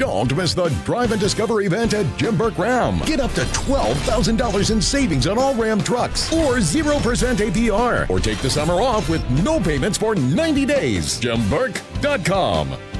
Don't miss the Drive and Discover event at Jim Burke Ram. Get up to $12,000 in savings on all Ram trucks or 0% APR. Or take the summer off with no payments for 90 days. JimBurke.com.